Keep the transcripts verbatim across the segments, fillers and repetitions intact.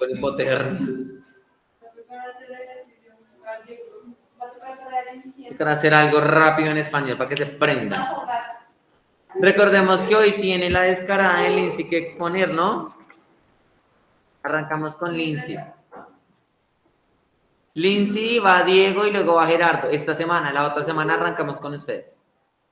hipotermia. Para hacer algo rápido en español para que se prenda. Recordemos que hoy tiene la descarada de Lindsay que exponer, ¿no? Arrancamos con Lindsay. Lindsay, va Diego y luego va Gerardo. Esta semana, la otra semana arrancamos con ustedes.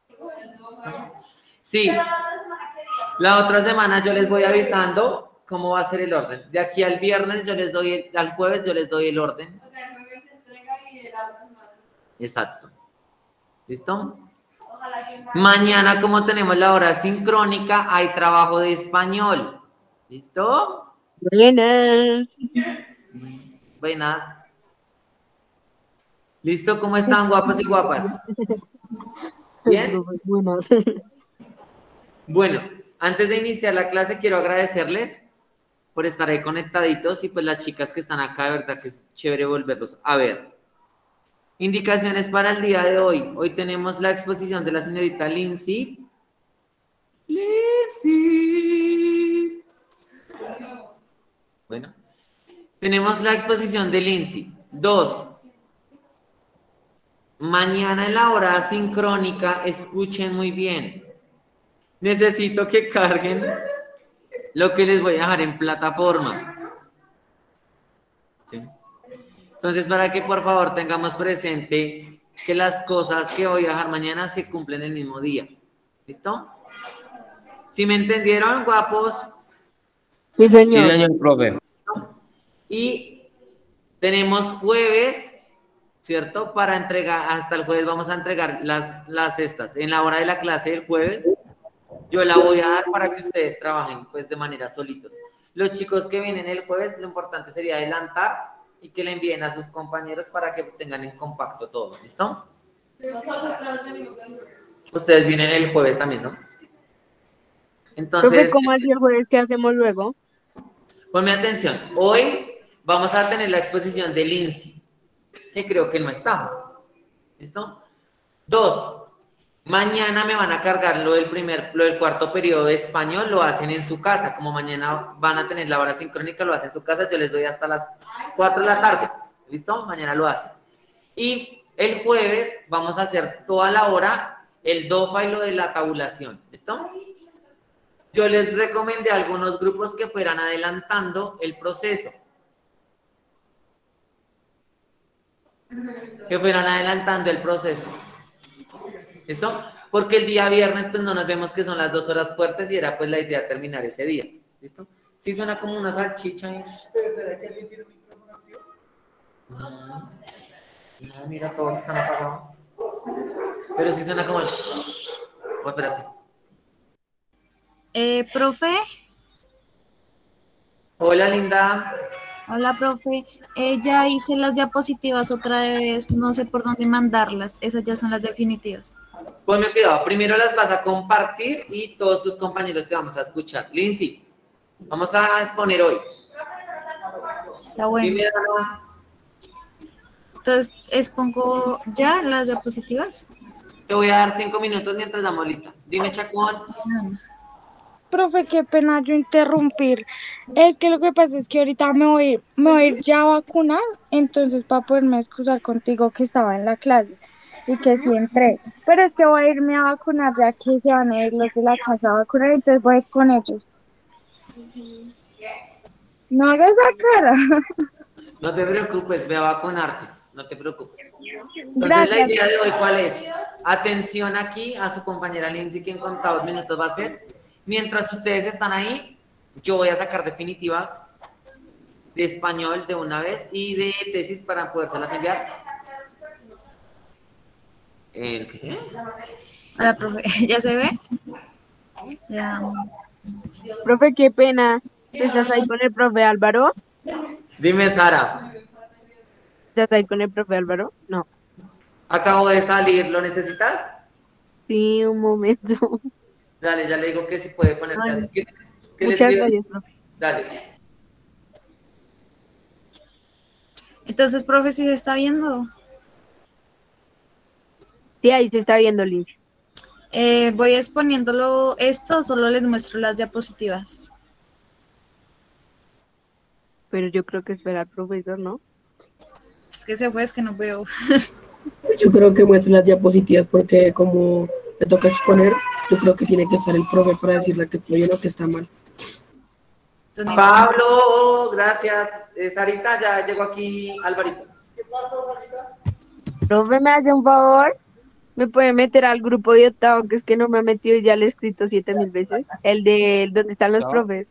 Sí. La otra semana yo les voy avisando cómo va a ser el orden. De aquí al viernes yo les doy, el, al jueves yo les doy el orden. O sea, el jueves se entrega y el otra semana. Exacto. ¿Listo? Mañana, como tenemos la hora sincrónica, hay trabajo de español. ¿Listo? Buenas. Buenas. ¿Listo? ¿Cómo están, guapos y guapas? ¿Bien? Buenas. Bueno, antes de iniciar la clase, quiero agradecerles por estar ahí conectaditos y pues las chicas que están acá, de verdad que es chévere volverlos a ver. Indicaciones para el día de hoy. Hoy tenemos la exposición de la señorita Lindsay. Lindsay. Bueno, tenemos la exposición de Lindsay. Dos. Mañana en la hora sincrónica, escuchen muy bien. Necesito que carguen lo que les voy a dejar en plataforma. ¿Sí? Entonces, para que por favor tengamos presente que las cosas que voy a dejar mañana se cumplen el mismo día. ¿Listo? ¿Sí me entendieron, guapos? Sí, señor. Sí, señor profe. Y tenemos jueves, ¿cierto? Para entregar, hasta el jueves vamos a entregar las, las estas. En la hora de la clase del jueves, yo la voy a dar para que ustedes trabajen pues de manera solitos. Los chicos que vienen el jueves, lo importante sería adelantar y que le envíen a sus compañeros para que tengan en compacto todo, ¿listo? Ustedes vienen el jueves también, ¿no? Entonces, Profe, ¿cómo así el jueves? ¿Qué hacemos luego? ponme atención. Hoy vamos a tener la exposición de Lindsay, que creo que no está. ¿Listo? Dos. Mañana me van a cargar lo del primer, lo del cuarto periodo de español, lo hacen en su casa. Como mañana van a tener la hora sincrónica, lo hacen en su casa. Yo les doy hasta las cuatro de la tarde. ¿Listo? Mañana lo hacen. Y el jueves vamos a hacer toda la hora el DOFA y lo de la tabulación. ¿Listo? Yo les recomendé a algunos grupos que fueran adelantando el proceso. Que fueran adelantando el proceso. ¿Listo? Porque el día viernes pues no nos vemos que son las dos horas fuertes y era pues la idea terminar ese día. ¿Listo? Sí suena como una salchicha. ¿Eh? ¿Pero será que alguien tiene un micrófono activo? No. No, mira, todos están apagados. Pero sí suena como... Oh, espérate. Eh, profe. Hola, linda. Hola, profe. Eh, ya hice las diapositivas otra vez, no sé por dónde mandarlas. Esas ya son las definitivas. Ponme cuidado, primero las vas a compartir y todos tus compañeros te vamos a escuchar. Lindsay, vamos a exponer hoy. Está bueno. Primero, Entonces, ¿expongo ya las diapositivas? te voy a dar cinco minutos mientras damos lista. Dime, Chacón. Profe, qué pena yo interrumpir. Es que lo que pasa es que ahorita me voy, me voy a ir ya a vacunar, entonces para poderme excusar contigo que estaba en la clase y que sí entré. Pero es que voy a irme a vacunar ya que se van a ir los de la casa a vacunar, entonces voy a ir con ellos. No hagas esa cara. No te preocupes, ve a vacunarte. No te preocupes. Entonces, Gracias. la idea de hoy, ¿cuál es? Atención aquí a su compañera Lindsay, que en contados minutos va a ser. Mientras ustedes están ahí, yo voy a sacar definitivas de español de una vez y de tesis para podérselas enviar. ¿El qué? Hola, profe. ¿Ya se ve? Ya. Profe, qué pena. ¿Estás ahí con el profe Álvaro? Dime, Sara. ¿Estás ahí con el profe Álvaro? No. Acabo de salir, ¿lo necesitas? Sí, un momento. Dale, ya le digo que si puede ponerte. Ay, ¿Qué, qué le muchas escribo? gracias, profe. Dale. Entonces, profe, ¿sí se está viendo? Sí, ahí se está viendo, Liz. Eh, voy exponiéndolo esto, solo les muestro las diapositivas. pero yo creo que espera al profesor, ¿no? Es que se fue, es que no veo. Yo creo que muestre las diapositivas porque como le toca exponer, yo creo que tiene que estar el profe para decirle que está bien o que está mal. Entonces, Pablo, gracias. Eh, Sarita, ya llegó aquí Alvarito. Profe, ¿me hace un favor? ¿Me puede meter al grupo de octavo? Que es que no me ha metido y ya le he escrito siete mil veces. El de donde están los No. profes.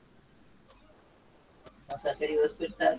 No se ha querido despertar.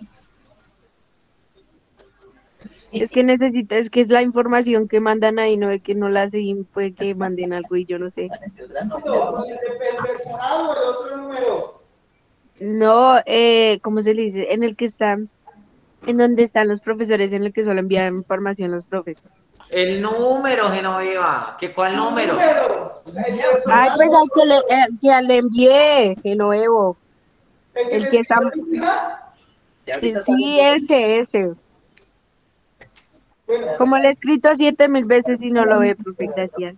Es que necesito, es que es la información que mandan ahí, no es que no la siguen, puede que manden algo y yo no sé. Entre otras no. ¿El personal o el otro número? No, eh, ¿cómo se le dice? En el que están, en donde están los profesores, en el que solo envían información los profes. El número, Genoveva. ¿Qué cuál número? Números. O sea, el Ay, personal, pues al que le, eh, que le envié, que nuevo. el que el te que está- escribió tu hija. Y Sí, ahorita sí, ese, ese. Bueno, Como le he escrito siete mil veces y no lo ve, profe, gracias.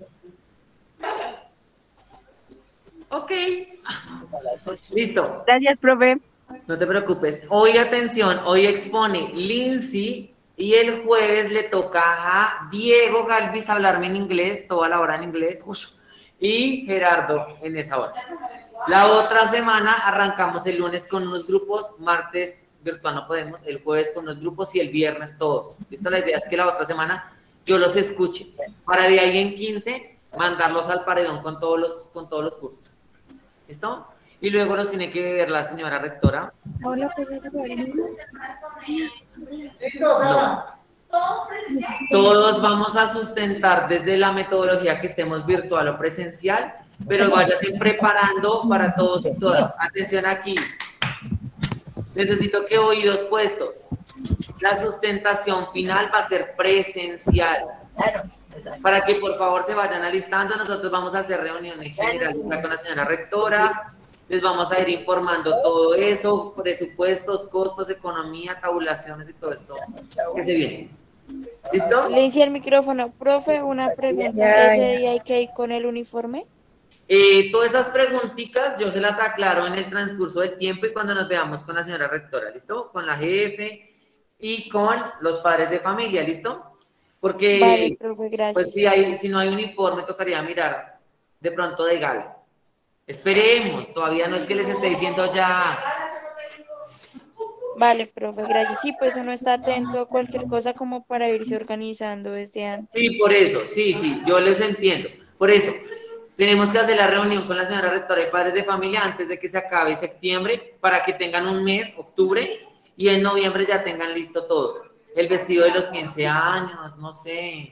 Ok. a las ocho. Listo. Gracias, profe. No te preocupes. Hoy, atención, hoy expone Lindsay y el jueves le toca a Diego Galvis hablarme en inglés, toda la hora en inglés, ush, y Gerardo en esa hora. La otra semana arrancamos el lunes con unos grupos, martes virtual no podemos, el jueves con unos grupos y el viernes todos. ¿Listo? La idea es que la otra semana yo los escuche para de ahí en quince mandarlos al paredón con todos los, con todos los cursos. ¿Listo? Y luego los tiene que ver la señora rectora. Hola, ¿puedes grabar el mismo? listo, Sara. Todos vamos a sustentar desde la metodología que estemos virtual o presencial, pero váyanse preparando para todos y todas. Atención aquí. Necesito que oídos puestos. La sustentación final va a ser presencial. Claro, exacto. Para que por favor se vayan alistando, nosotros vamos a hacer reuniones generales con la señora rectora. Les vamos a ir informando todo eso, presupuestos, costos, economía, tabulaciones y todo esto que se viene. ¿Listo? Le hice el micrófono. Profe, una pregunta. Ya, ¿Ese ya. día hay que ir con el uniforme? Eh, todas esas preguntitas yo se las aclaro en el transcurso del tiempo y cuando nos veamos con la señora rectora, ¿listo? Con la jefe y con los padres de familia, ¿listo? Porque Vale, profe, gracias. pues si, hay, si no hay uniforme tocaría mirar de pronto de gala. Esperemos, todavía no es que les esté diciendo ya. Vale, profe, gracias. Sí, pues uno está atento a cualquier cosa como para irse organizando desde antes. Sí, por eso, sí, sí, yo les entiendo. Por eso, tenemos que hacer la reunión con la señora rectora y padres de familia antes de que se acabe septiembre para que tengan un mes, octubre, y en noviembre ya tengan listo todo. El vestido de los quince años, no sé.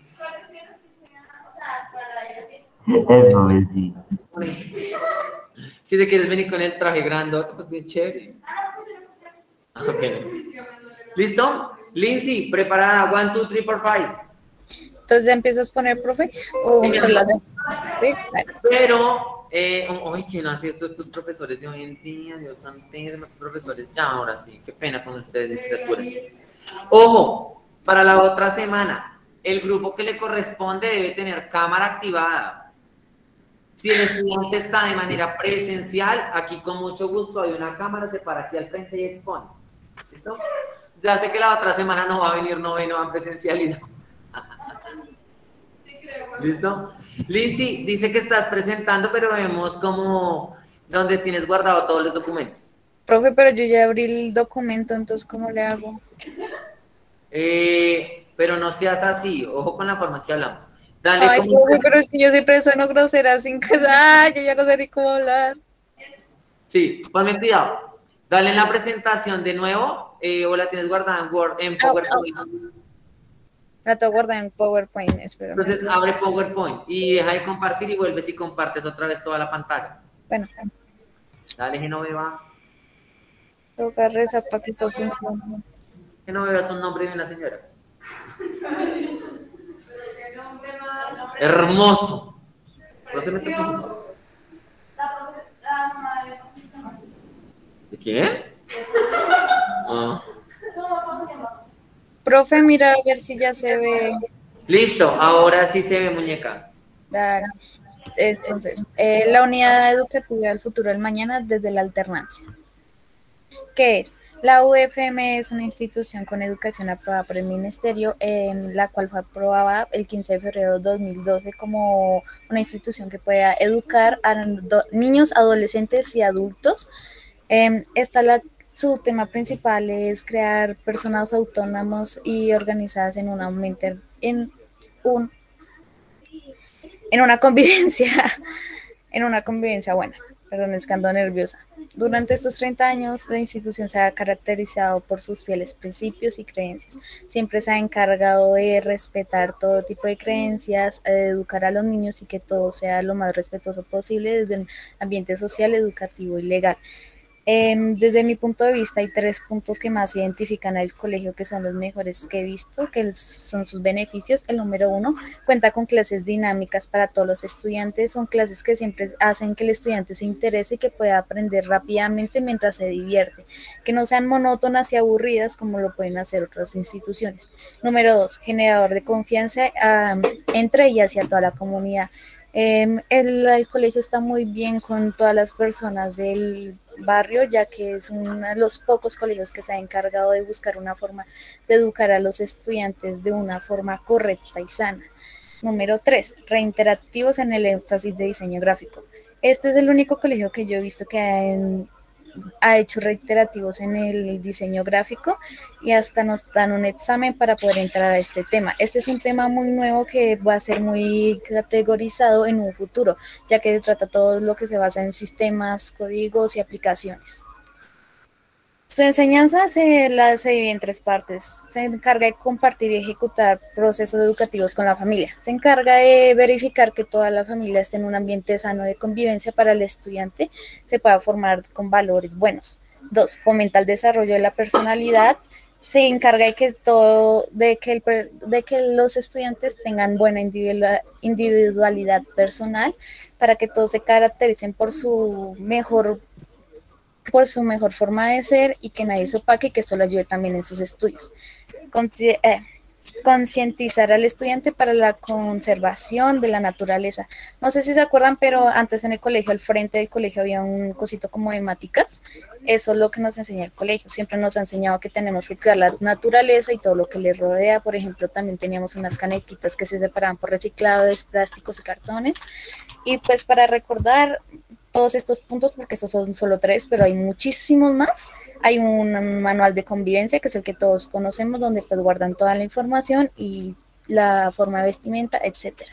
Eso es, sí. Si te quieres venir con el traje grandote, pues bien chévere. Ok. ¿Listo? Lindsay, preparada. One, two, three, four, five. Entonces, ¿ya empiezas a poner, profe? ¿O Sí, se ya. la de... Sí, vale. Pero, eh, ay, ¿quién hace esto? Estos profesores de hoy en día, Dios santísimo, estos profesores ya ahora sí, qué pena con ustedes, mis criaturas. Ojo, para la otra semana, el grupo que le corresponde debe tener cámara activada. Si el estudiante está de manera presencial, aquí con mucho gusto hay una cámara, se para aquí al frente y expone. ¿Listo? Ya sé que la otra semana no va a venir noveno en presencialidad. ¿Listo? Lindsay, dice que estás presentando, pero vemos como donde tienes guardado todos los documentos. Profe, pero yo ya abrí el documento, entonces, ¿cómo le hago? Eh, pero no seas así, ojo con la forma que hablamos. Dale, Ay, como- profe, pero es que yo siempre sueno grosera sin que... Ay, yo ya no sé ni cómo hablar. Sí, ponme cuidado. Dale en la presentación de nuevo, eh, o la tienes guardada en Word, en Ah, PowerPoint. La tengo guardada en PowerPoint, espérame. Entonces abre PowerPoint y deja de compartir y vuelves y compartes otra vez toda la pantalla. Bueno, Dale, Genoveva. toca rezar para que esto funcione. Genoveva es un nombre de una señora. Hermoso. ¿No se mete con- ¿De quién? Ah. Profe, mira a ver si ya se ve. Listo, ahora sí se ve, muñeca. Dale. Entonces, eh, la unidad educativa del futuro del mañana desde la alternancia. ¿Qué es? La U F M es una institución con educación aprobada por el Ministerio, eh, la cual fue aprobada el quince de febrero de dos mil doce como una institución que pueda educar a do- niños, adolescentes y adultos. Eh, esta la, su tema principal es crear personas autónomas y organizadas en una, mente- en un, en una convivencia, en una convivencia buena. Perdón, es que ando nerviosa. Durante estos treinta años, la institución se ha caracterizado por sus fieles principios y creencias. Siempre se ha encargado de respetar todo tipo de creencias, de educar a los niños y que todo sea lo más respetuoso posible desde el ambiente social, educativo y legal. Em, desde mi punto de vista hay tres puntos que más identifican al colegio que son los mejores que he visto, que son sus beneficios. El número uno, cuenta con clases dinámicas para todos los estudiantes, son clases que siempre hacen que el estudiante se interese y que pueda aprender rápidamente mientras se divierte, que no sean monótonas y aburridas como lo pueden hacer otras instituciones. Número dos, generador de confianza um, entre y hacia toda la comunidad. Eh, el, el colegio está muy bien con todas las personas del barrio, ya que es uno de los pocos colegios que se ha encargado de buscar una forma de educar a los estudiantes de una forma correcta y sana. Número tres, reinteractivos en el énfasis de diseño gráfico. Este es el único colegio que yo he visto que ha, en, ha hecho reiterativos en el diseño gráfico y hasta nos dan un examen para poder entrar a este tema. Este es un tema muy nuevo que va a ser muy categorizado en un futuro, ya que trata todo lo que se basa en sistemas, códigos y aplicaciones. Su enseñanza se, la, se divide en tres partes. Se encarga de compartir y ejecutar procesos educativos con la familia. Se encarga de verificar que toda la familia esté en un ambiente sano de convivencia para el estudiante, se pueda formar con valores buenos. Dos, fomenta el desarrollo de la personalidad. Se encarga de que, todo, de que, el, de que los estudiantes tengan buena individualidad personal para que todos se caractericen por su mejor por su mejor forma de ser y que nadie se opaque y que esto lo ayude también en sus estudios. Conci- eh, concientizar al estudiante para la conservación de la naturaleza. No sé si se acuerdan, pero antes en el colegio, al frente del colegio había un cosito como de maticas. Eso es lo que nos enseña el colegio. Siempre nos ha enseñado que tenemos que cuidar la naturaleza y todo lo que le rodea. Por ejemplo, también teníamos unas canequitas que se separaban por reciclados, plásticos y cartones. Y pues para recordar todos estos puntos, porque estos son solo tres, pero hay muchísimos más. Hay un manual de convivencia, que es el que todos conocemos, donde pues guardan toda la información y la forma de vestimenta, etcétera.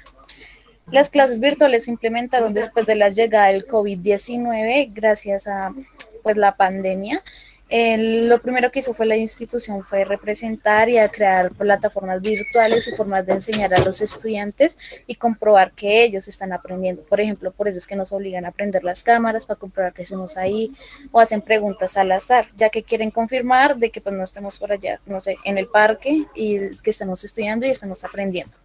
Las clases virtuales se implementaron después de la llegada del COVID diecinueve, gracias a pues, la pandemia. Eh, lo primero que hizo fue la institución fue representar y a crear plataformas virtuales y formas de enseñar a los estudiantes y comprobar que ellos están aprendiendo. Por ejemplo, por eso es que nos obligan a prender las cámaras para comprobar que estemos ahí o hacen preguntas al azar, ya que quieren confirmar de que pues, no estemos por allá, no sé, en el parque y que estemos estudiando y estemos aprendiendo.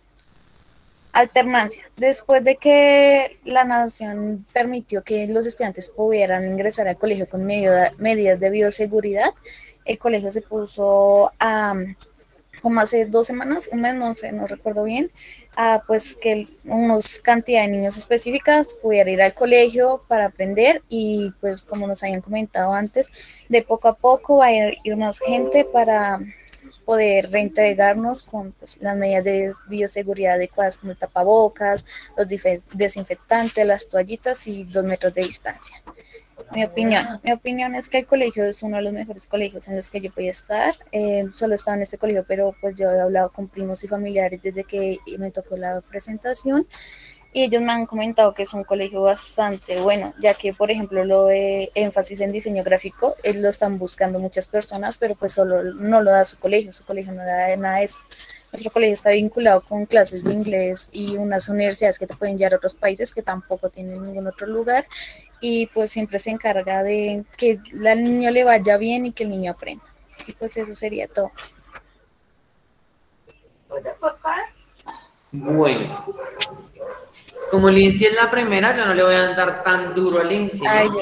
Alternancia. Después de que la nación permitió que los estudiantes pudieran ingresar al colegio con medida, medidas de bioseguridad, el colegio se puso a, como hace dos semanas, un mes, no sé, no recuerdo bien, a pues que unos cantidad de niños específicas pudieran ir al colegio para aprender y pues como nos habían comentado antes, de poco a poco va a ir, ir más gente para poder reintegrarnos con pues, las medidas de bioseguridad adecuadas como el tapabocas, los desinfectantes, las toallitas y dos metros de distancia. Mi opinión, mi opinión es que el colegio es uno de los mejores colegios en los que yo podía estar. Eh, solo estaba en este colegio, pero pues yo he hablado con primos y familiares desde que me tocó la presentación. Y ellos me han comentado que es un colegio bastante bueno, ya que, por ejemplo, lo de énfasis en diseño gráfico, eh, lo están buscando muchas personas, pero pues solo no lo da su colegio, su colegio no da nada de eso. Nuestro colegio está vinculado con clases de inglés y unas universidades que te pueden llevar a otros países que tampoco tienen ningún otro lugar, y pues siempre se encarga de que al niño le vaya bien y que el niño aprenda. Y pues eso sería todo. Hola, papá. Bueno. Como Lindsay es la primera, yo no le voy a dar tan duro a Lindsay, ¿no? Ay,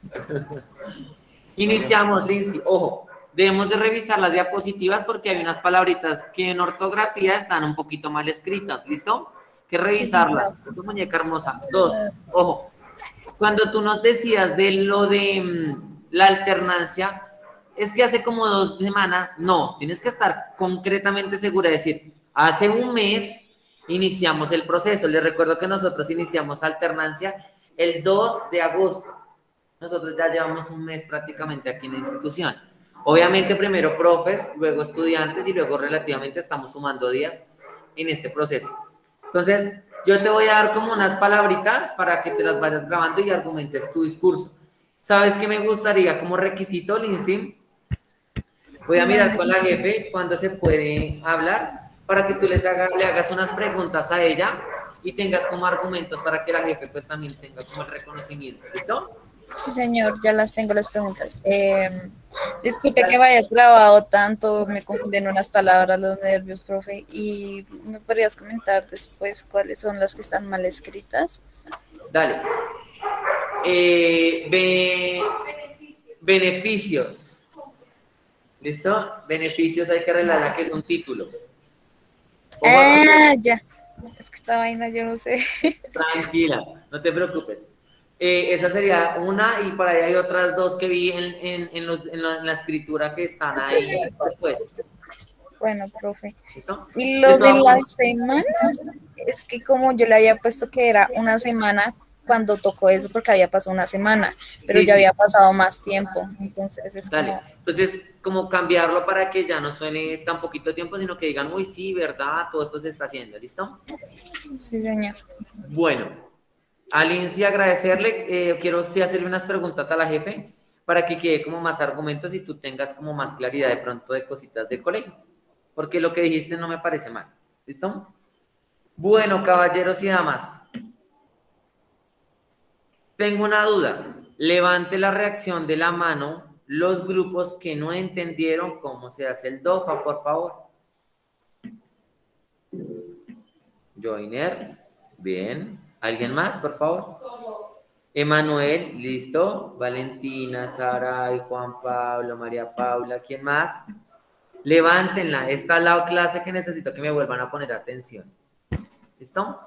Iniciamos, Lindsay. Ojo, debemos de revisar las diapositivas porque hay unas palabritas que en ortografía están un poquito mal escritas, ¿listo? Que revisarlas. Sí, tu muñeca hermosa. Dos, ojo, cuando tú nos decías de lo de mmm, la alternancia, es que hace como dos semanas. No, tienes que estar concretamente segura de decir, hace un mes iniciamos el proceso. Les recuerdo que nosotros iniciamos alternancia el dos de agosto. Nosotros ya llevamos un mes prácticamente aquí en la institución. Obviamente primero profes, luego estudiantes y luego relativamente estamos sumando días en este proceso. Entonces, yo te voy a dar como unas palabritas para que te las vayas grabando y argumentes tu discurso. ¿Sabes qué me gustaría como requisito, Lindsay? Voy a mirar con la jefe cuándo se puede hablar para que tú les haga, le hagas unas preguntas a ella y tengas como argumentos para que la jefe pues también tenga como el reconocimiento. ¿Listo? Sí, señor, ya las tengo las preguntas. Eh, disculpe que vaya grabado tanto, me confunden unas palabras, los nervios, profe, y me podrías comentar después cuáles son las que están mal escritas. Dale. Eh, be, beneficios. ¿Listo? Beneficios hay que arreglarla, que es un título. Ah, ya. Es que esta vaina yo no sé. Tranquila, no te preocupes. Eh, esa sería una y por ahí hay otras dos que vi en, en, en, los, en, la, en la escritura que están ahí después. Bueno, profe. ¿Listo? Y lo de las semanas, es que como yo le había puesto que era una semana cuando tocó eso, porque había pasado una semana, pero Sí, ya sí. había pasado más tiempo. Entonces es Dale. como... Entonces, como cambiarlo para que ya no suene tan poquito tiempo, sino que digan, uy, sí, verdad, todo esto se está haciendo. ¿Listo? Sí, señor. Bueno. A Lindsay agradecerle, eh, quiero sí hacerle unas preguntas a la jefe para que quede como más argumentos y tú tengas como más claridad de pronto de cositas del colegio, porque lo que dijiste no me parece mal, ¿listo? Bueno, caballeros y damas, tengo una duda, levante la reacción de la mano los grupos que no entendieron cómo se hace el DOFA, por favor. Joiner, bien. ¿Alguien más, por favor? Emanuel, listo. Valentina, Sara, y Juan Pablo, María Paula, ¿quién más? Levántenla. Esta es la clase que necesito que me vuelvan a poner atención. ¿Listo?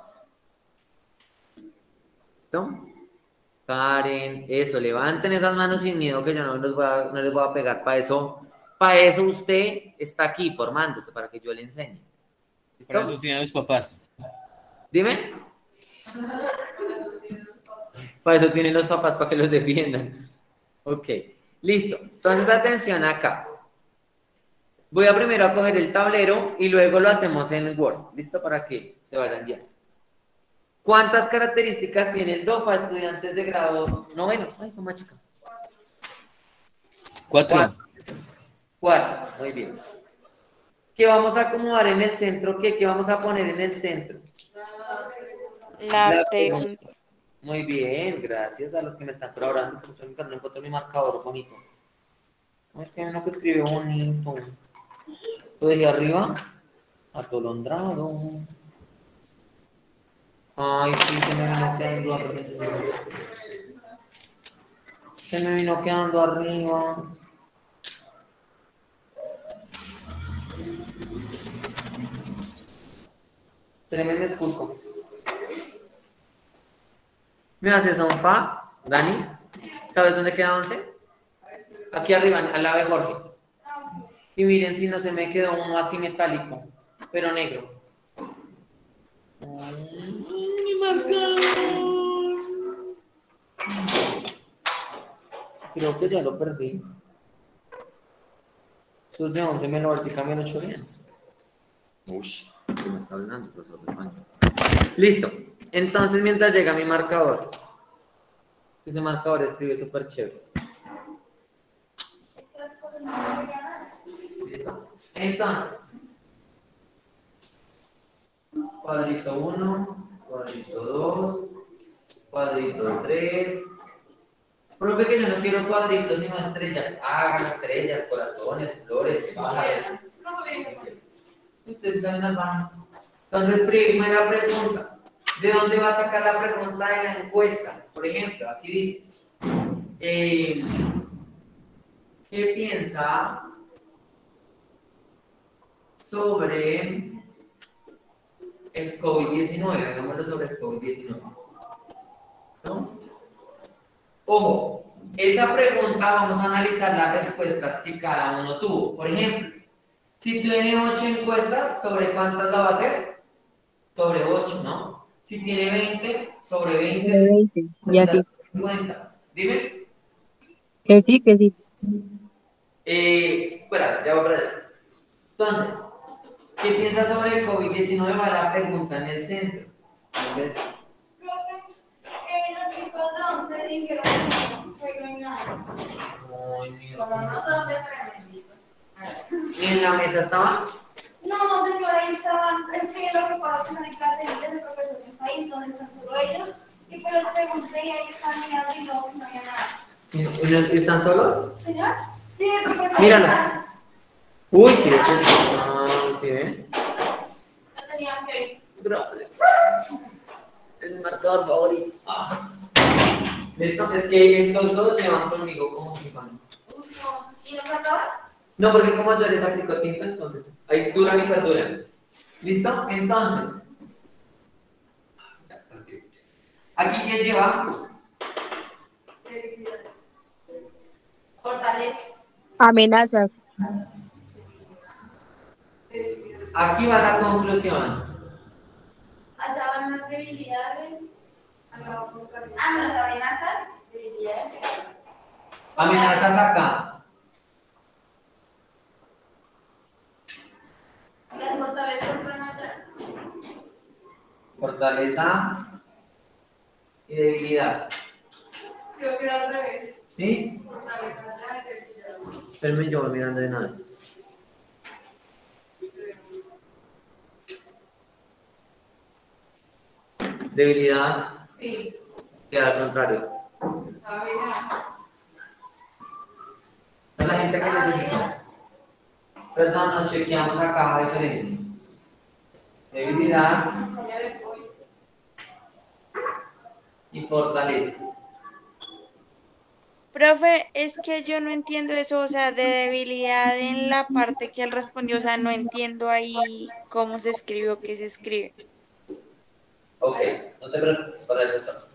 ¿Listo? Karen, eso, levanten esas manos sin miedo que yo no, los voy a, no les voy a pegar. Para eso, para eso usted está aquí formándose, para que yo le enseñe. ¿Listo? Para eso tienen los papás. Dime. Para eso tienen los papás, para que los defiendan. Ok, listo. Entonces, atención acá. Voy a primero a coger el tablero y luego lo hacemos en Word. ¿Listo? Para que se vayan bien. ¿Cuántas características tiene el DOFA, estudiantes de grado noveno? Ay, fue más chica. Cuatro. Cuatro. Cuatro, muy bien. ¿Qué vamos a acomodar en el centro? ¿Qué, qué vamos a poner en el centro? La, La pregunta. pregunta. Muy bien, gracias a los que me están colaborando. Pues estoy no encuentro mi marcador bonito. No es que uno que escribe bonito. Lo dejé arriba. Atolondrado. Ay, sí, se me vino quedando arriba. Se me vino quedando arriba. Tremendo esculco. ¿Me haces un fa, Dani? ¿Sabes dónde queda once? Aquí arriba, al lado de Jorge. Y miren si no se me quedó uno así metálico, pero negro. Mi marcador. Creo que ya lo perdí. Esos de once me lo vertical me lo he hecho bien. Uy, ¿qué me está hablando, profesor de español? Listo. Entonces, mientras llega mi marcador, ese marcador escribe súper chévere. Entonces, cuadrito uno, cuadrito dos, cuadrito tres. Profe, que yo no quiero cuadritos, sino estrellas. Hagan estrellas, corazones, flores, pájaros. Ustedes saben al baño. Entonces, primera pregunta. ¿De dónde va a sacar la pregunta de la encuesta? Por ejemplo, aquí dice, eh, ¿qué piensa sobre el COVID diecinueve? Hagámoslo sobre el COVID diecinueve. ¿No? Ojo, Esa pregunta vamos a analizar las respuestas que cada uno tuvo. Por ejemplo, si tiene ocho encuestas, ¿sobre cuántas la va a hacer? Sobre ocho, ¿no? Si tiene veinte, sobre veinte. De veinte, y así. cincuenta. Dime. Que sí, que sí. Eh, espera, ya voy para allá. Entonces, ¿qué piensas sobre el COVID diecinueve? Va la pregunta en el centro. Entonces, Eh, los chicos de once dijeron que no, que no hay nada. muy bien. Como no son de tremendito. ¿Y en la mesa estaba? No, señora, ahí estaban. Es que lo que pasa es que están en clase y el profesor no está ahí, donde están solo ellos. Y pues les pregunté y ahí están mirando y no, no había nada. ¿Y- y no- ¿Están solos? ¿Señor? Sí, el profesor. Mírala. Uy, sí, es que no, ¿sí ve? No tenían que ir. Brother. El marcador favorito. Ah. Listo, es que estos dos llevan conmigo como cinco años. ¿Y no marcador? No, porque como yo les aplico tinta, entonces ahí duran y perduran. ¿Listo? Entonces, aquí que lleva Fortaleza. Amenazas. aquí va la conclusión. Allá van las debilidades. Ah, no, las amenazas. Debilidades. Amenazas acá. Las fortalezas van atrás. Fortaleza y debilidad. Creo que era al revés. ¿Sí? Fortaleza atrás, debilidad. Espérenme, yo voy mirando de una vez. Debilidad Sí. y al contrario. Ah, mira. Es la gente que necesita. Perdón, nos chequeamos acá diferente. Debilidad y fortaleza. Profe, es que yo no entiendo eso, o sea, de debilidad en la parte que él respondió, o sea, no entiendo ahí cómo se escribe o qué se escribe. Ok, no te preocupes, para eso está.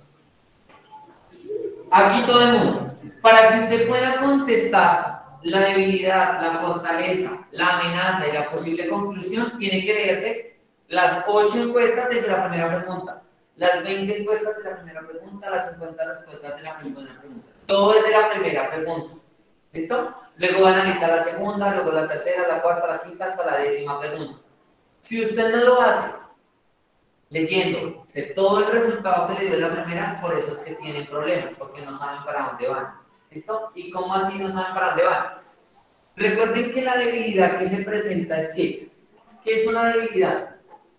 Aquí todo el mundo. Para que usted pueda contestar la debilidad, la fortaleza, la amenaza y la posible conclusión, tiene que leerse las ocho encuestas de la primera pregunta, las veinte encuestas de la primera pregunta, las cincuenta respuestas de la primera pregunta. Todo es de la primera pregunta. ¿Listo? Luego va a analizar la segunda, luego la tercera, la cuarta, la quinta, hasta la décima pregunta. Si usted no lo hace leyendo todo el resultado que le dio la primera, por eso es que tienen problemas, porque no saben para dónde van. ¿Listo? ¿Y cómo así no saben para dónde van? Recuerden que la debilidad que se presenta es que, ¿qué es una debilidad?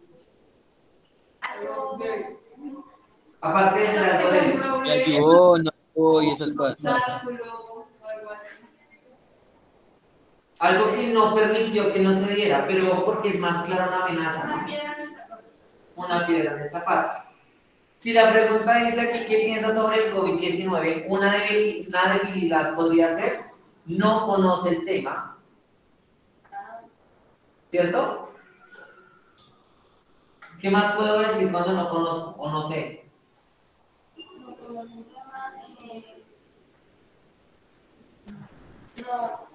Aparte de ser algo débil. Y activó, no activó y esas cosas. Algo que no permitió que no se diera, pero porque es más clara una amenaza, ¿no? Una piedra en esa parte. Si la pregunta dice aquí, ¿qué piensas sobre el COVID diecinueve? Una debil- una debilidad podría ser, no conoce el tema. ¿Cierto? ¿Qué más puedo decir cuando no conozco o no sé? No.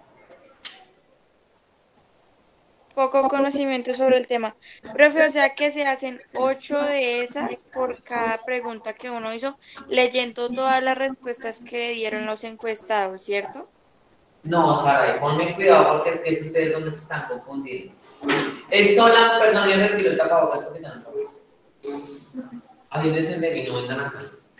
Poco conocimiento sobre el tema. Profe, o sea que se hacen ocho de esas por cada pregunta que uno hizo, leyendo todas las respuestas que dieron los encuestados, ¿cierto? No, Sara, ponme cuidado porque es que es ustedes donde se están confundiendo. Es sola, perdón, yo retiro el tapabocas porque ya no lo ayúdense de mí, no vengan acá.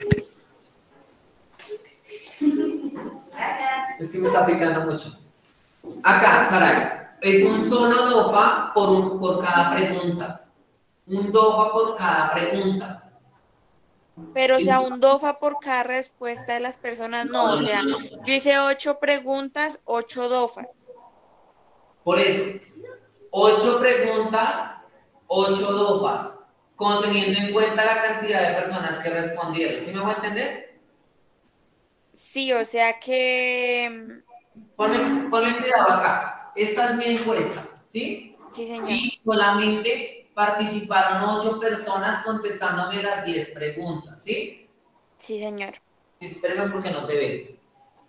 Es que me está picando mucho. Acá, Saray, es un solo DOFA por, un, por cada pregunta. Un DOFA por cada pregunta. Pero, o sea, un DOFA por cada respuesta de las personas, no, o sea, yo hice ocho preguntas, ocho DOFAs. Por eso, ocho preguntas, ocho DOFAs, con teniendo en cuenta la cantidad de personas que respondieron. ¿Sí me voy a entender? Sí, o sea que... Ponme, ponme cuidado acá. Esta es mi encuesta, ¿sí? Sí, señor. Y solamente participaron ocho personas contestándome las diez preguntas, ¿sí? Sí, señor. Espérenme porque no se ve.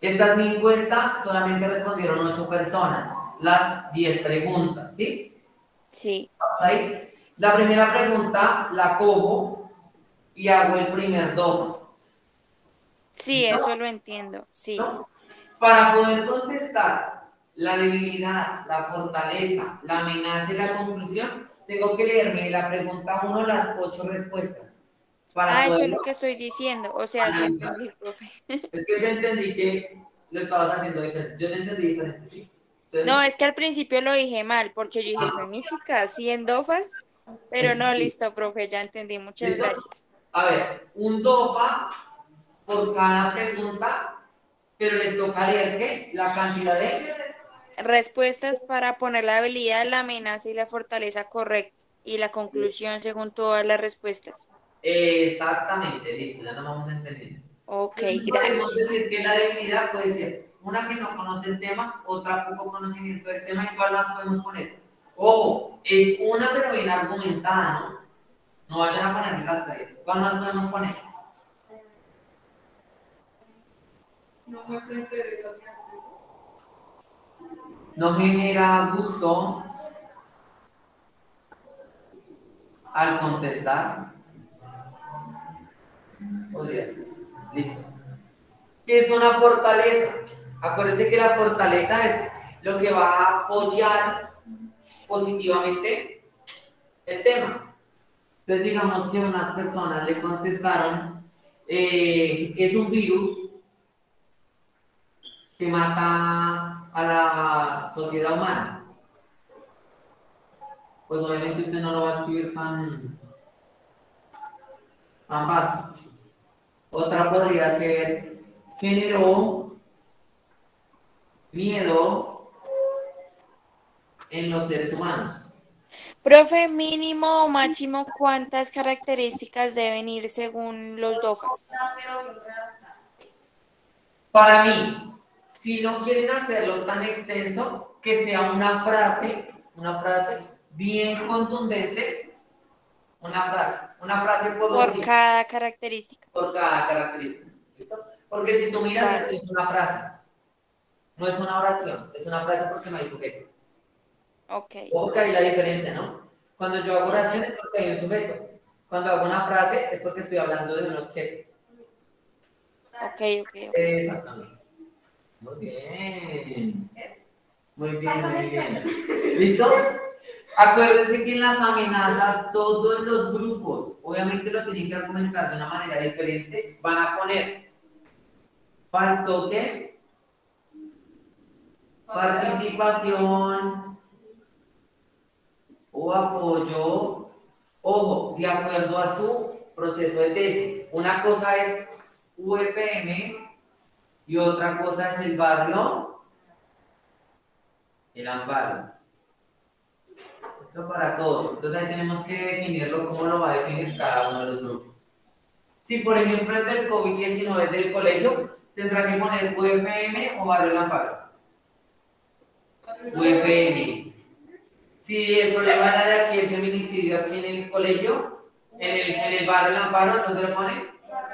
Esta es mi encuesta, solamente respondieron ocho personas, las diez preguntas, ¿sí? Sí. Ahí. La primera pregunta la cojo y hago el primer DOFA. Sí, eso lo entiendo, sí. ¿No? Para poder contestar la debilidad, la fortaleza, la amenaza y la conclusión, tengo que leerme la pregunta uno, las ocho respuestas. Para Ah, eso es poderlo lo que estoy diciendo, o sea, sí analizar. entendí, profe. Es que yo entendí que lo estabas haciendo diferente. Yo te entendí diferente, ¿sí? Entonces, No, es que al principio lo dije mal, porque yo dije, ah, fue mi chica, cien dofas, pero no, sí. listo, profe, ya entendí, muchas ¿Listo? gracias. A ver, un DOFA por cada pregunta, pero les toca leer ¿qué? La cantidad de... Respuestas para poner la habilidad, la amenaza y la fortaleza correcta, y la conclusión según todas las respuestas. Exactamente, listo, ya nos vamos a entender. Ok, Entonces, podemos gracias. decir que la debilidad puede ser una que no conoce el tema, otra poco conocimiento del tema, ¿y cuál más podemos poner? Ojo, es una pero bien argumentada, ¿no? No vayan a poner las tres. ¿Cuál más podemos poner? No muestra interés. No genera gusto al contestar. Podría ser. Listo. ¿Qué es una fortaleza? Acuérdense que la fortaleza es lo que va a apoyar positivamente el tema. Entonces digamos que unas personas le contestaron, eh, es un virus que mata a la sociedad humana. Pues obviamente usted no lo va a escribir tan, tan fácil. Otra podría ser, generó miedo en los seres humanos. Profe, mínimo o máximo, ¿cuántas características deben ir según los dofas? Para mí, si no quieren hacerlo tan extenso, que sea una frase, una frase bien contundente, una frase, una frase por, los Por cinco, cada característica. por cada característica. ¿Listo? Porque si tú miras, Vale. esto es una frase, no es una oración, es una frase porque no hay sujeto. Ok. Porque hay la diferencia, ¿no? Cuando yo hago Sí, oración sí. es porque hay un sujeto. Cuando hago una frase es porque estoy hablando de un objeto. Ok, ok, ok. Exactamente. Muy bien. Muy bien, muy bien. ¿Listo? Acuérdense que en las amenazas todos los grupos, obviamente lo tienen que argumentar de una manera diferente, van a poner faltó qué? Participación o apoyo, ojo, de acuerdo a su proceso de tesis. Una cosa es U F M y otra cosa es el barrio, el Amparo. Esto para todos. Entonces ahí tenemos que definirlo, cómo lo va a definir cada uno de los grupos. Si por ejemplo es del COVID diecinueve es del colegio, tendrá que poner U F M o barrio el Amparo. U F M. Si el problema era de aquí, el feminicidio aquí en el colegio, en el, en el barrio el Amparo, ¿dónde lo pone?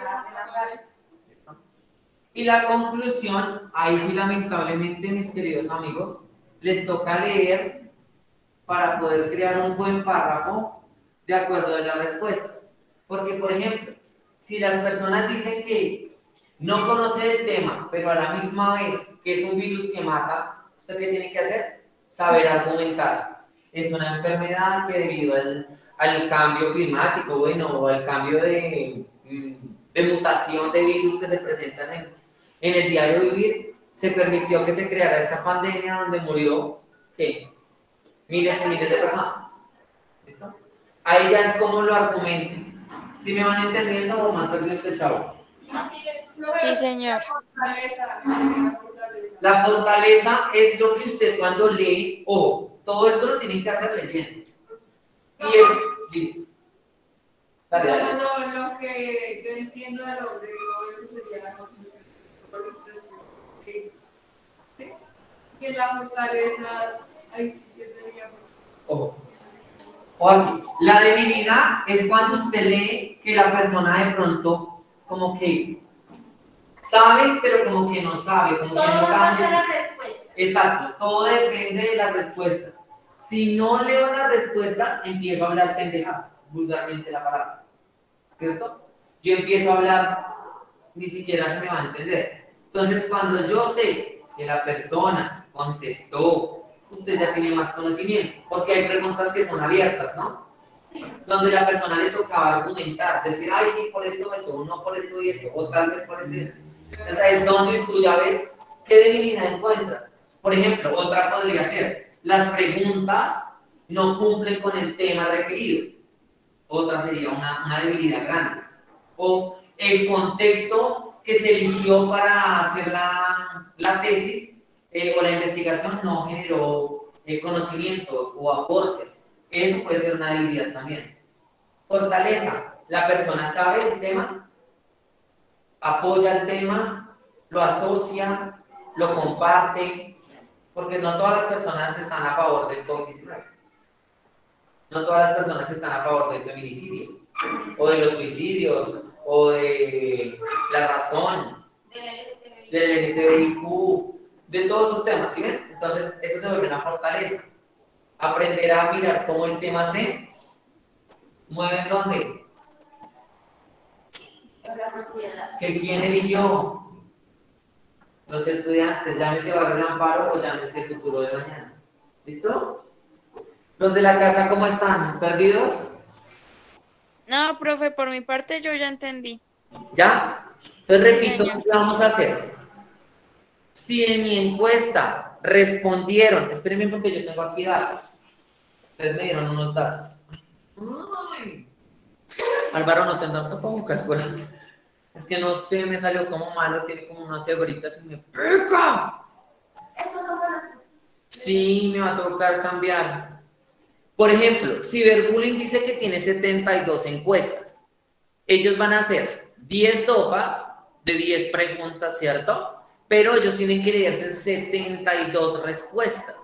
Y la conclusión, ahí sí lamentablemente, mis queridos amigos, les toca leer para poder crear un buen párrafo de acuerdo a las respuestas. Porque, por ejemplo, si las personas dicen que no conocen el tema, pero a la misma vez que es un virus que mata, ¿usted qué tiene que hacer? Saber argumentar. Es una enfermedad que debido al, al cambio climático, bueno, o al cambio de, de mutación de virus que se presentan en, en el diario vivir, se permitió que se creara esta pandemia donde murió, ¿qué? Miles y miles de personas. ¿Listo? Ahí ya es como lo argumenten. ¿Sí me van entendiendo o más perdido este chavo? Sí, señor. La fortaleza es lo que usted cuando lee, ojo, todo esto lo tienen que hacer leyendo. Y es... Sí. Dale, dale. No, no, lo que yo entiendo de lo de eso sería la conclusión. Y en la fortaleza, ahí sí que sería. Ojo. O aquí. La debilidad es cuando usted lee que la persona de pronto como que Sabe, pero como que no sabe, como Todo que no va está. a ser la respuesta. Exacto, todo depende de las respuestas. Si no leo las respuestas, empiezo a hablar pendejadas, vulgarmente la palabra. ¿Cierto? Yo empiezo a hablar, ni siquiera se me va a entender. Entonces, cuando yo sé que la persona contestó, usted ya tiene más conocimiento, porque hay preguntas que son abiertas, ¿no? Donde la persona le tocaba argumentar, decir, ay, sí, por esto, esto, no por esto y esto, o tal vez por esto y esto. O sea, es donde tú ya ves qué debilidad encuentras. Por ejemplo, otra podría ser, las preguntas no cumplen con el tema requerido. Otra sería una, una debilidad grande. O el contexto que se eligió para hacer la, la tesis eh, o la investigación no generó eh, conocimientos o aportes. Eso puede ser una debilidad también. Fortaleza. La persona sabe el tema, apoya el tema, lo asocia, lo comparte, porque no todas las personas están a favor del COVID diecinueve. No todas las personas están a favor del feminicidio, o de los suicidios, o de la razón, del L G T B I Q, de todos esos temas, ¿sí ven? Entonces, eso se vuelve una fortaleza. Aprender a mirar cómo el tema se mueve en dónde. ¿Que quién eligió? Los estudiantes, llámese Barrio Amparo o llámese Futuro de Mañana. ¿Listo? ¿Los de la casa cómo están? ¿Perdidos? No, profe, por mi parte yo ya entendí. ¿Ya? Entonces Sí, repito, señor. ¿qué vamos a hacer? Si en mi encuesta respondieron, espérenme porque yo tengo aquí datos. Ustedes me dieron unos datos. Ay. Álvaro no tendrá tapabocas por ahí. Es que no sé, me salió como malo, tiene como unas hebritas y me pica. Sí, me va a tocar cambiar. Por ejemplo, Cyberbullying dice que tiene setenta y dos encuestas. Ellos van a hacer diez dofas de diez preguntas, ¿cierto? Pero ellos tienen que leerse setenta y dos respuestas.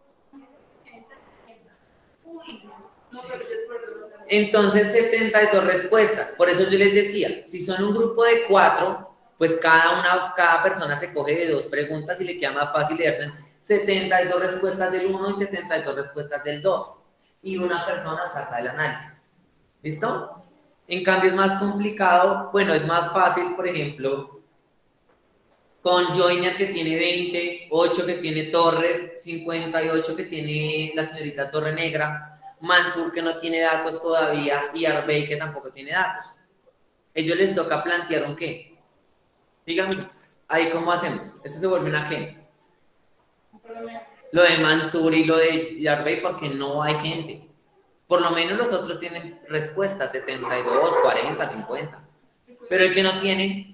Entonces, setenta y dos respuestas. Por eso yo les decía, si son un grupo de cuatro, pues cada, una, cada persona se coge de dos preguntas y le queda más fácil leerse setenta y dos respuestas del uno y setenta y dos respuestas del dos. Y una persona saca el análisis. ¿Listo? En cambio es más complicado, bueno, es más fácil, por ejemplo, con Joiner que tiene veinte, ocho que tiene Torres, cincuenta y ocho que tiene la señorita Torrenegra, Mansur que no tiene datos todavía y Arbey que tampoco tiene datos. Ellos les toca plantear un qué. Díganme, ahí cómo hacemos. Esto se vuelve una agenda. Lo de Mansur y lo de Arbey porque no hay gente. Por lo menos los otros tienen respuestas, setenta y dos, cuarenta, cincuenta. Pero el que no tiene...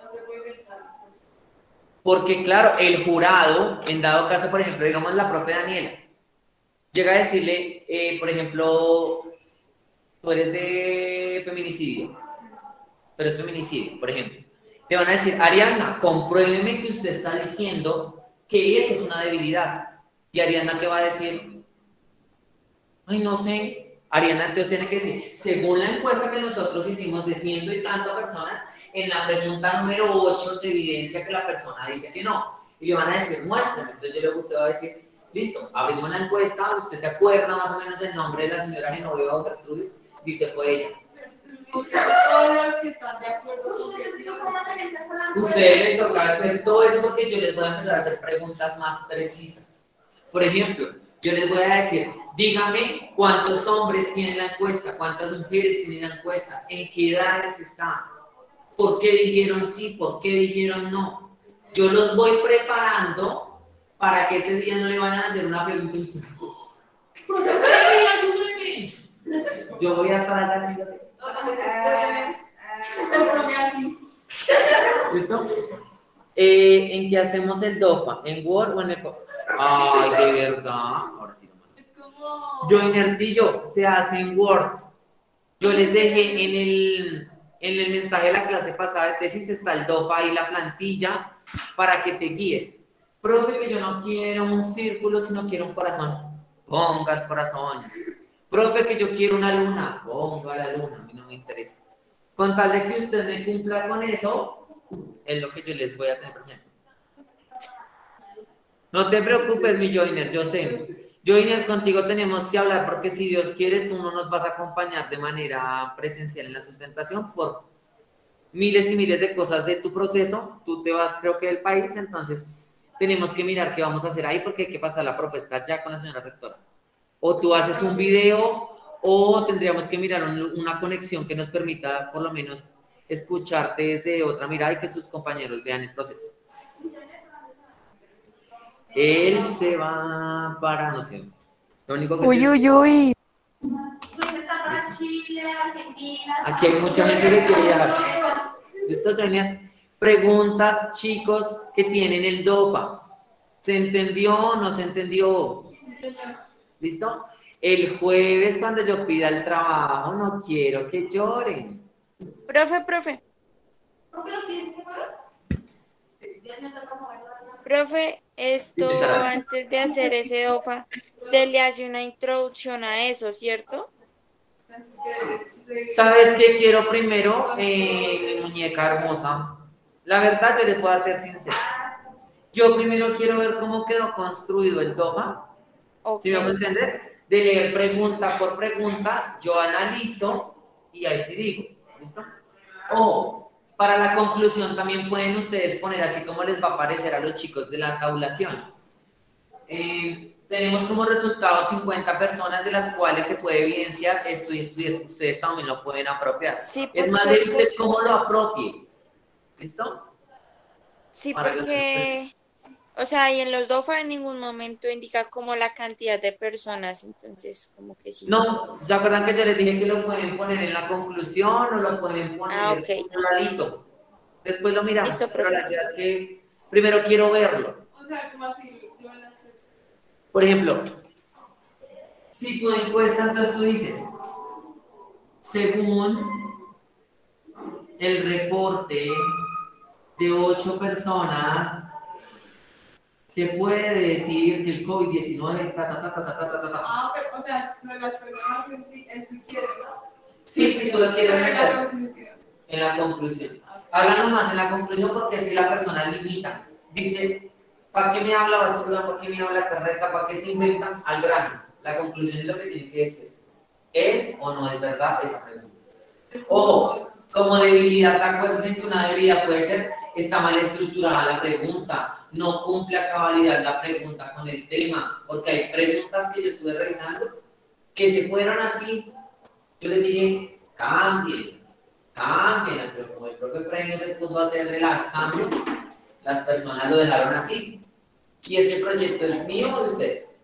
Porque claro, el jurado, en dado caso, por ejemplo, digamos la propia Daniela, llega a decirle, eh, por ejemplo, tú eres de feminicidio, pero es feminicidio, por ejemplo. Le van a decir, Ariadna, compruébeme que usted está diciendo que eso es una debilidad. Y Ariadna, ¿qué va a decir? Ay, no sé. Ariadna entonces tiene que decir, según la encuesta que nosotros hicimos de ciento y tantas personas, en la pregunta número ocho se evidencia que la persona dice que no. Y le van a decir, muéstrame. Entonces yo luego usted va a decir, listo, abrimos la encuesta, usted se acuerda más o menos el nombre de la señora Genoveva o Gertrudis, dice fue ella. Todos los que están de acuerdo con que sí. Ustedes les toca hacer todo eso porque yo les voy a empezar a hacer preguntas más precisas. Por ejemplo, yo les voy a decir, dígame cuántos hombres tienen la encuesta, cuántas mujeres tienen la encuesta, en qué edades están, por qué dijeron sí, por qué dijeron no. Yo los voy preparando para que ese día no le vayan a hacer una pregunta. ¡Ayúdeme! Yo voy a estar allá así. ¿Listo? Eh, ¿En qué hacemos el DOFA? ¿En Word o en el... Ay, de verdad. Ahora sí. Joinercillo se hace en Word. Yo les dejé en el, en el mensaje de la clase pasada de tesis está el DOFA y la plantilla para que te guíes. Profe, que yo no quiero un círculo, sino quiero un corazón. Ponga el corazón. Profe, que yo quiero una luna. Ponga la luna, a mí no me interesa. Con tal de que usted me cumpla con eso, Es lo que yo les voy a tener presente. No te preocupes, mi Joiner, yo sé. Joiner, contigo tenemos que hablar porque si Dios quiere, tú no nos vas a acompañar de manera presencial en la sustentación por miles y miles de cosas de tu proceso. Tú te vas, creo que, del país, entonces tenemos que mirar qué vamos a hacer ahí porque hay que pasar la propuesta ya con la señora rectora. O tú haces un video o tendríamos que mirar un, una conexión que nos permita por lo menos escucharte desde otra mirada y que sus compañeros vean el proceso. Él se va para, no sé, lo único que Uy, sé uy, es- uy. Pues está para Chile, Argentina. Aquí hay mucha gente que quiere viajar. ¿Listo, Joiner? Preguntas, chicos, que tienen el DOPA. ¿Se entendió o no se entendió? ¿Listo? El jueves, cuando yo pida el trabajo, no quiero que lloren. Profe, profe, ¿Por qué lo tienes este jueves? Dios me toca moverlo. profe, esto Sí, caray. antes de hacer ese DOFA, se le hace una introducción a eso, ¿cierto? ¿Sabes qué quiero primero, eh, mi muñeca hermosa? La verdad, yo le puedo ser sincero. Yo primero quiero ver cómo quedó construido el DOFA. Ok. ¿Sí me voy a entender? De leer pregunta por pregunta, yo analizo y ahí sí digo. ¿Listo? Ojo, para la conclusión también pueden ustedes poner así como les va a parecer a los chicos de la tabulación. Eh, tenemos como resultado cincuenta personas de las cuales se puede evidenciar esto y esto y esto. Ustedes también lo pueden apropiar. Sí, Es más porque de usted pues- cómo lo apropie. ¿Listo? Sí, Para que porque, o sea, y en los DOFA en ningún momento indica como la cantidad de personas, entonces como que sí. No, ¿se acuerdan que yo les dije que lo pueden poner en la conclusión o lo pueden poner Ah, ok. un ladito? Después lo miramos. Listo, pero la profes. idea es que primero quiero verlo. O sea, como así, yo las... Por ejemplo, si tu encuesta, entonces tú dices, según el reporte de ocho personas, se puede decir que el COVID diecinueve está ta, ta, ta, ta, ta, ta, ta, ta. Ah, pero, o sea, de las personas en sí, en sí quieren, ¿no? Sí, si tú lo quieres Pero en la meter conclusión. en la conclusión. Háganlo más en la conclusión porque es que la persona limita. Dice, ¿para qué me habla basura? ¿Para qué me habla carreta? ¿Para qué se inventa? Al grano. La conclusión es lo que tiene que decir. ¿Es o no es verdad esa pregunta? Ojo, como debilidad, acuérdense que una debilidad puede ser, está mal estructurada la pregunta, no cumple a cabalidad la pregunta con el tema, porque hay preguntas que yo estuve revisando que se fueron así. Yo les dije, cambien, cambien, pero como el propio premio se puso a hacer el cambio, las personas lo dejaron así. ¿Y este proyecto es mío o de ustedes?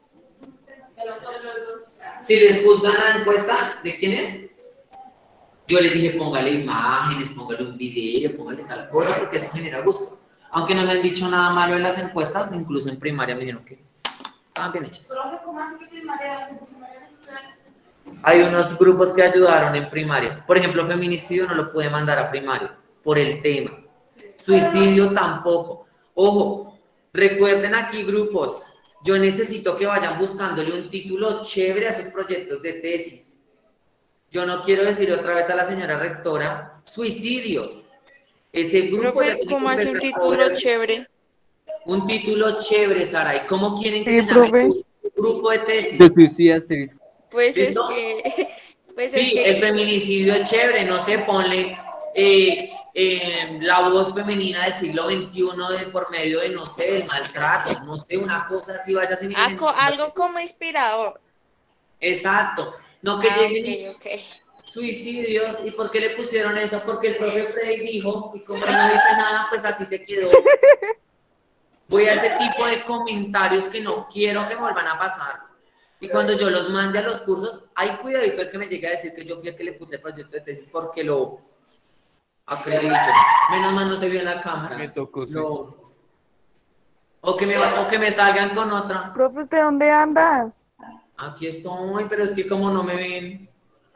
Si les juzgan la encuesta, ¿de quién es? Yo les dije, póngale imágenes, póngale un video, póngale tal cosa, porque eso genera gusto. Aunque no me han dicho nada malo en las encuestas, incluso en primaria me dijeron que estaban bien hechas. Profe, ¿cómo así que primaria? Hay unos grupos que ayudaron en primaria. Por ejemplo, feminicidio no lo pude mandar a primaria por el tema. Suicidio tampoco. Ojo, recuerden aquí grupos. Yo necesito que vayan buscándole un título chévere a esos proyectos de tesis. Yo no quiero decir otra vez a la señora rectora, suicidios. Ese grupo... Profe, ¿cómo hace un título chévere? Un título chévere, Sara. ¿Y cómo quieren que Sí, se llame profe. su grupo de tesis? Te suicidaste, Visco. Pues es ¿Listo? que, pues es Sí, que, el feminicidio es chévere, no sé, ponle eh, eh, la voz femenina del siglo veintiuno de por medio de, no sé, del maltrato, no sé, una cosa así, vaya sin ah, co- algo como inspirador. Exacto, no que Ah, lleguen y ok, ok. suicidios. ¿Y por qué le pusieron eso? Porque el profe Frey dijo, y como él no dice nada, pues así se quedó. Voy a ese tipo de comentarios que no quiero que me vuelvan a pasar. Y cuando yo los mande a los cursos, hay cuidadito el que me llegue a decir que yo fui el que le puse el proyecto de tesis porque lo acredito. Menos mal no se vio en la cámara. Me tocó No. O que me, o que me salgan con otra. Profe, ¿usted dónde anda? Aquí estoy, pero es que como no me ven.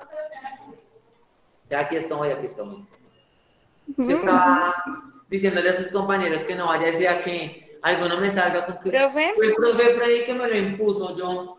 Ya aquí estoy, aquí estoy. Yo estaba diciéndole a sus compañeros que no vaya a decir que alguno me salga con que ¿Profe? fue el profe Freddy que me lo impuso yo.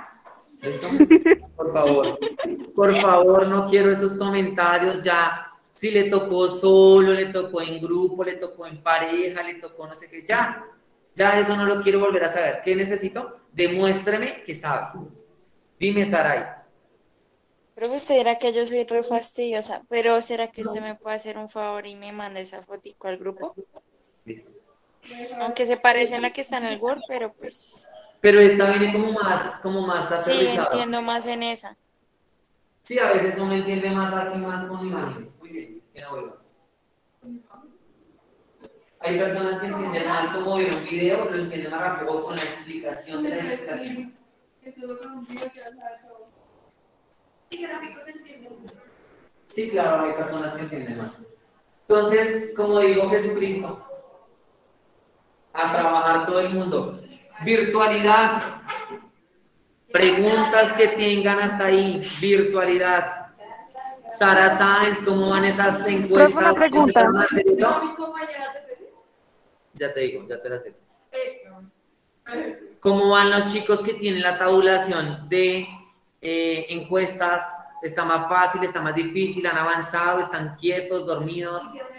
¿Listo? Por favor, por favor, no quiero esos comentarios ya. Si le tocó solo, le tocó en grupo, le tocó en pareja, le tocó no sé qué, ya. Ya eso no lo quiero volver a saber. ¿Qué necesito? Demuéstreme que sabe. Dime, Saray. Profe, ¿será que yo soy re fastidiosa? Pero ¿será que usted me puede hacer un favor y me manda esa fotico al grupo? Listo. Aunque se parece a la que está en el Word, pero pues... Pero esta viene como más, como más Sí, aterrizada. entiendo más en esa. Sí, a veces uno entiende más así, más con imágenes. Muy bien, que no vuelva. Hay personas que entienden más como ver un video, lo entienden más rápido con la explicación de la explicación. Sí, claro, hay personas que entienden más. Entonces, como dijo Jesucristo, a trabajar todo el mundo. Virtualidad. Preguntas que tengan hasta ahí. Virtualidad. Sara Sáenz, ¿cómo van esas encuestas? Profe, una pregunta. Ya te digo, ya te las digo. ¿Cómo van los chicos que tienen la tabulación de eh, encuestas? ¿Está más fácil, está más difícil? ¿Han avanzado? ¿Están quietos, dormidos?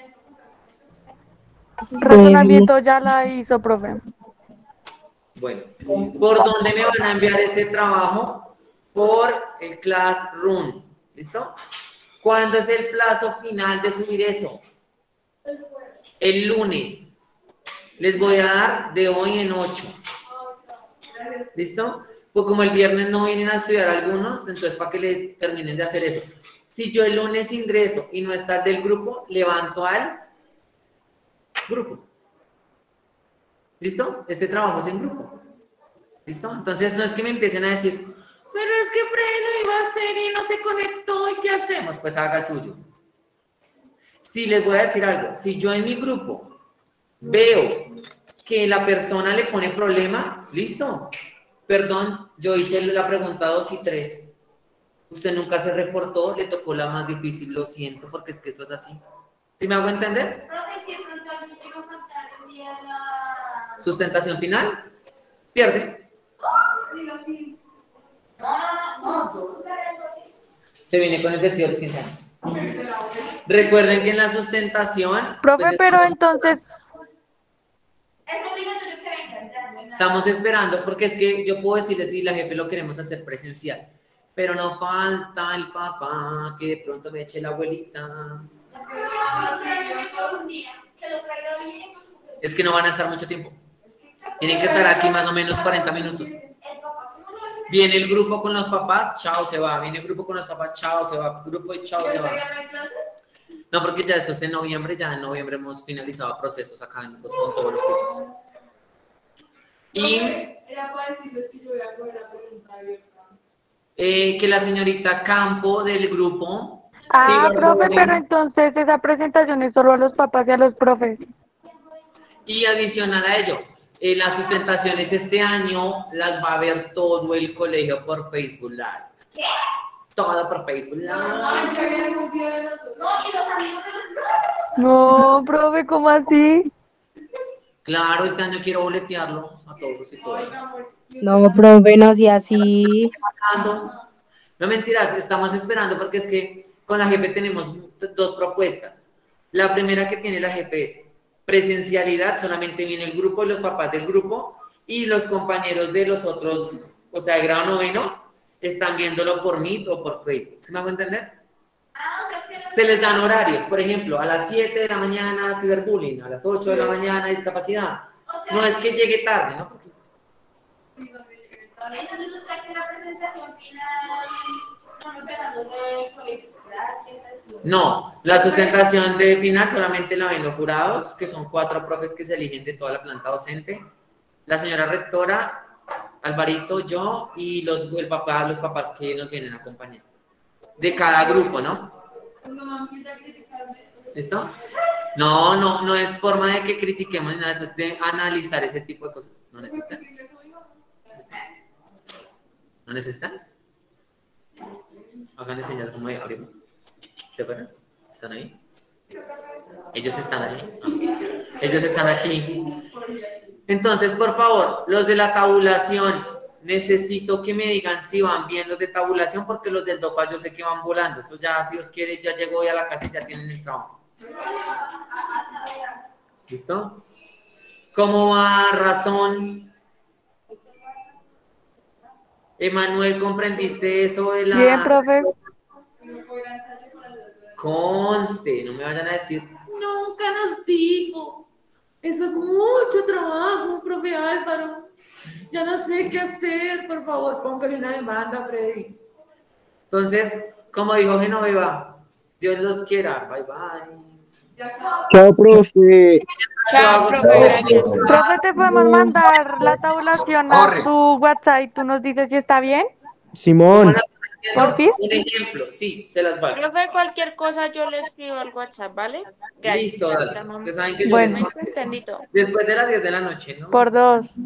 Razonamiento ya la hizo, profe. Bueno, ¿por dónde me van a enviar ese trabajo? Por el Classroom. ¿Listo? ¿Cuándo es el plazo final de subir eso? El lunes. Les voy a dar de hoy en ocho. ¿Listo? Pues como el viernes no vienen a estudiar algunos, entonces para que le terminen de hacer eso. Si yo el lunes ingreso y no está del grupo, levanto al grupo. ¿Listo? Este trabajo es en grupo. ¿Listo? Entonces no es que me empiecen a decir, pero es que Fred lo iba a hacer y no se conectó, ¿y qué hacemos? Pues haga el suyo. Si les voy a decir algo, si yo en mi grupo veo que la persona le pone problema, listo. Perdón, yo hice la pregunta dos y tres. Usted nunca se reportó, le tocó la más difícil, lo siento, porque es que esto es así. ¿Sí me hago entender? Sustentación final, pierde. Se viene con el vestido de los quince años. Recuerden que en la sustentación... Profe, pues, pero estamos, entonces... estamos esperando, porque es que yo puedo decirles si la jefe lo queremos hacer presencial, pero no falta el papá, que de pronto me eche la abuelita. Es que no van a estar mucho tiempo. Tienen que estar aquí más o menos cuarenta minutos. Viene el grupo con los papás, chao, se va. Viene el grupo con los papás, chao, se va. Grupo y chao, se va. No, porque ya esto es en noviembre, ya en noviembre hemos finalizado procesos académicos con todos los cursos. Y eh, que la señorita Campo del grupo... Ah, siga profe, promoviendo. pero entonces esa presentación es solo a los papás y a los profes. Y adicional a ello, eh, las sustentaciones este año las va a ver todo el colegio por Facebook Live. ¿Qué? Todo por Facebook Live. No, profe, ¿cómo así? Claro, este año quiero boletearlo a todos y todas. No, profe, no sea así. No mentiras, estamos esperando porque es que con la jefe tenemos dos propuestas. La primera que tiene la jefe es presencialidad, solamente viene el grupo y los papás del grupo y los compañeros de los otros, o sea, el grado noveno, están viéndolo por Meet o por Facebook. ¿Se me hago entender? Se les dan horarios, por ejemplo, a las siete de la mañana ciberbullying, a las ocho de la mañana discapacidad. No es que llegue tarde, ¿no? Porque... Entonces, o sea, que la presentación final, no nos esperamos de colegio. No, la sustentación de final solamente la ven los jurados, que son cuatro profes que se eligen de toda la planta docente. La señora rectora, Alvarito, yo y los, el papá, los papás que nos vienen a acompañar. De cada grupo, ¿no? ¿Listo? No, no, no es forma de que critiquemos ni nada, eso es de analizar ese tipo de cosas. ¿No necesitan? ¿No necesitan? Hagan señas como de abrimos. ¿Se fueron? ¿Están ahí? Ellos están ahí. Ellos están aquí. Entonces, por favor, los de la tabulación, necesito que me digan si van bien los de tabulación, porque los del DOPA yo sé que van volando. Eso ya, si os quiere, ya llegó hoy a la casa y ya tienen el trabajo. ¿Listo? ¿Cómo va razón? Emanuel, ¿comprendiste eso de la...? Bien, profe. Conste, no me vayan a decir, nunca nos dijo. Eso es mucho trabajo, profe Álvaro. Ya no sé qué hacer, por favor, póngale una demanda, Freddy. Entonces, como dijo Genoveva, Dios los quiera. Bye, bye. Chao, profe. Chao, profe, gracias. Profe, te podemos mandar la tabulación Corre. a tu WhatsApp y tú nos dices si está bien. Simón. ¿Porfis? Un ejemplo, sí, se las valgo. Profe, cualquier cosa yo le escribo al WhatsApp, ¿vale? Gracias. Listo, dale. Ya estamos- Ustedes saben que yo Bueno. les contesto. Entendí todo. Después de las diez de la noche, ¿no? Por dos.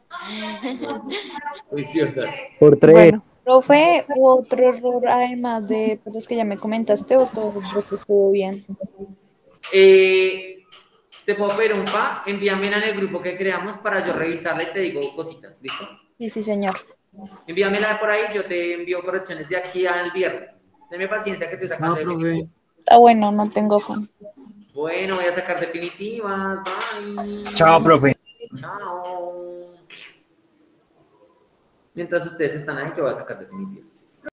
Juiciosa. Por tres. Bueno, Profe, ¿hubo otro error además de los que ya me comentaste o todo estuvo bien? Eh, te puedo pedir un pa, envíamela en el grupo que creamos para yo revisarla y te digo cositas, ¿listo? Sí, sí, señor. Envíamela por ahí, yo te envío correcciones de aquí al viernes. Deme paciencia que estoy sacando definitivas. Ah, bueno, no tengo con. Bueno, voy a sacar definitivas. Bye. Chao, profe. Chao. Mientras ustedes están ahí, yo voy a sacar definitivas.